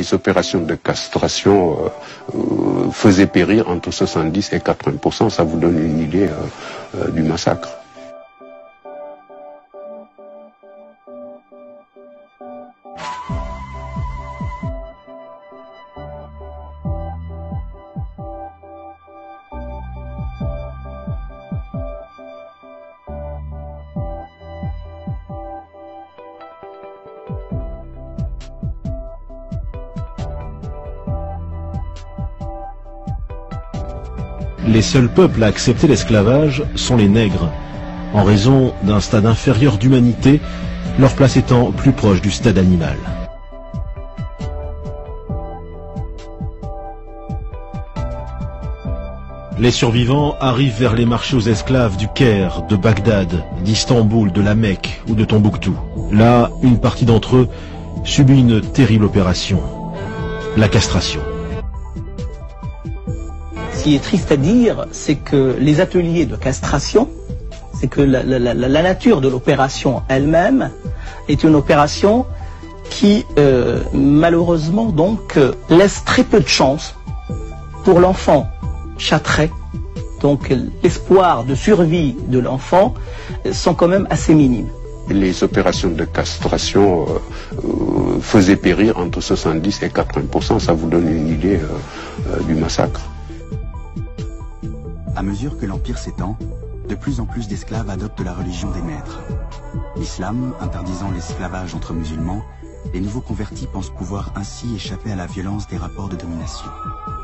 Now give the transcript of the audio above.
Les opérations de castration faisaient périr entre 70 et 80%. Ça vous donne une idée du massacre. Les seuls peuples à accepter l'esclavage sont les nègres, en raison d'un stade inférieur d'humanité, leur place étant plus proche du stade animal. Les survivants arrivent vers les marchés aux esclaves du Caire, de Bagdad, d'Istanbul, de la Mecque ou de Tombouctou. Là, une partie d'entre eux subit une terrible opération, la castration. Ce qui est triste à dire, c'est que les ateliers de castration, c'est que la nature de l'opération elle-même est une opération qui, malheureusement, donc, laisse très peu de chance pour l'enfant châtré. Donc, l'espoir de survie de l'enfant sont quand même assez minimes. Les opérations de castration faisaient périr entre 70 et 80%. Ça vous donne une idée du massacre. À mesure que l'Empire s'étend, de plus en plus d'esclaves adoptent la religion des maîtres. L'islam interdisant l'esclavage entre musulmans, les nouveaux convertis pensent pouvoir ainsi échapper à la violence des rapports de domination.